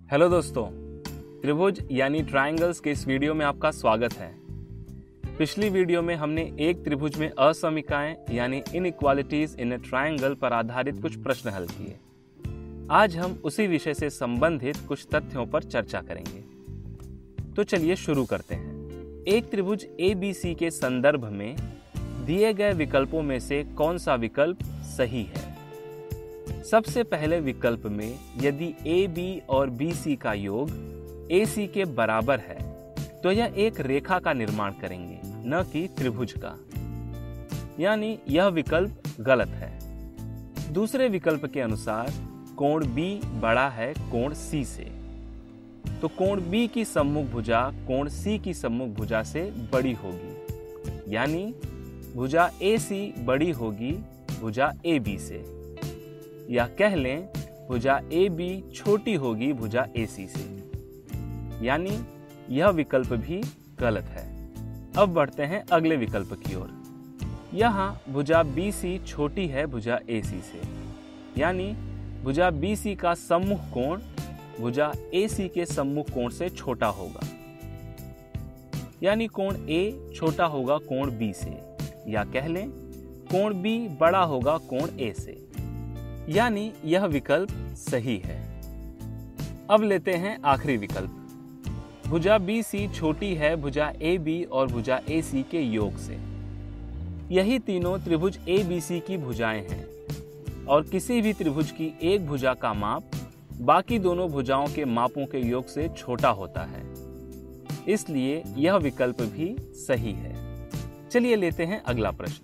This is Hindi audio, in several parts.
हेलो दोस्तों, त्रिभुज यानी ट्रायंगल्स के इस वीडियो में आपका स्वागत है। पिछली वीडियो में हमने एक त्रिभुज में असमीकाएं यानी इनइक्वालिटीज इन अ ट्रायंगल पर आधारित कुछ प्रश्न हल किए। आज हम उसी विषय से संबंधित कुछ तथ्यों पर चर्चा करेंगे। तो चलिए शुरू करते हैं। एक त्रिभुज ABC के संदर्भ में दिए गए विकल्पों में से कौन सा विकल्प सही है? सबसे पहले विकल्प में यदि AB और BC का योग AC के बराबर है तो यह एक रेखा का निर्माण करेंगे, न कि त्रिभुज का, यानी यह विकल्प गलत है। दूसरे विकल्प के अनुसार कोण B बड़ा है कोण C से, तो कोण B की सम्मुख भुजा कोण C की सम्मुख भुजा से बड़ी होगी, यानी भुजा AC बड़ी होगी भुजा AB से, या कह लें भुजा AB छोटी होगी भुजा AC से, यानी यह विकल्प भी गलत है। अब बढ़ते हैं अगले विकल्प की ओर। यहाँ भुजा BC छोटी है भुजा AC से, यानी भुजा BC का सम्मुख कोण भुजा AC के सम्मुख कोण से छोटा होगा, यानी कोण A छोटा होगा कोण B से, या कह लें कोण B बड़ा होगा कोण A से, यानी यह विकल्प सही है। अब लेते हैं आखिरी विकल्प। भुजा BC छोटी है भुजा AB और भुजा AC के योग से। यही तीनों त्रिभुज ABC की भुजाएं हैं और किसी भी त्रिभुज की एक भुजा का माप बाकी दोनों भुजाओं के मापों के योग से छोटा होता है, इसलिए यह विकल्प भी सही है। चलिए लेते हैं अगला प्रश्न।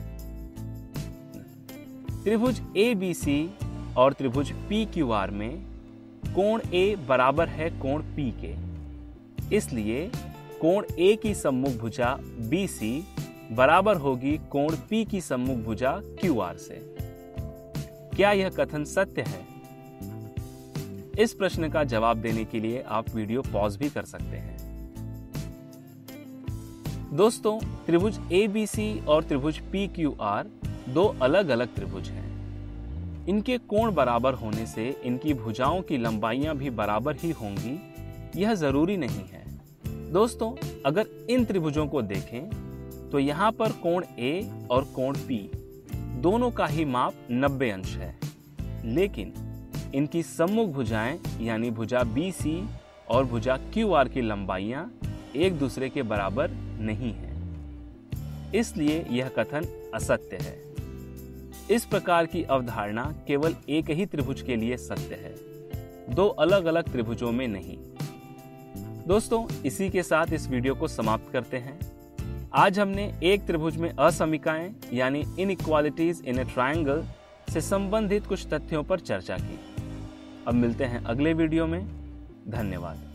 त्रिभुज ABC और त्रिभुज PQR में कोण A बराबर है कोण P के, इसलिए कोण A की सम्मुख भुजा BC बराबर होगी कोण P की सम्मुख भुजा QR से। क्या यह कथन सत्य है? इस प्रश्न का जवाब देने के लिए आप वीडियो पॉज भी कर सकते हैं। दोस्तों, त्रिभुज ABC और त्रिभुज PQR दो अलग अलग त्रिभुज हैं। इनके कोण बराबर होने से इनकी भुजाओं की लंबाइयां भी बराबर ही होंगी, यह जरूरी नहीं है। दोस्तों, अगर इन त्रिभुजों को देखें तो यहाँ पर कोण A और कोण P दोनों का ही माप 90 अंश है, लेकिन इनकी सम्मुख भुजाएं यानी भुजा BC और भुजा QR की लंबाइयां एक दूसरे के बराबर नहीं है, इसलिए यह कथन असत्य है। इस प्रकार की अवधारणा केवल एक ही त्रिभुज के लिए सत्य है, दो अलग अलग त्रिभुजों में नहीं। दोस्तों, इसी के साथ इस वीडियो को समाप्त करते हैं। आज हमने एक त्रिभुज में असमीकाएं यानी इनइक्वालिटीज इन अ ट्रायंगल से संबंधित कुछ तथ्यों पर चर्चा की। अब मिलते हैं अगले वीडियो में। धन्यवाद।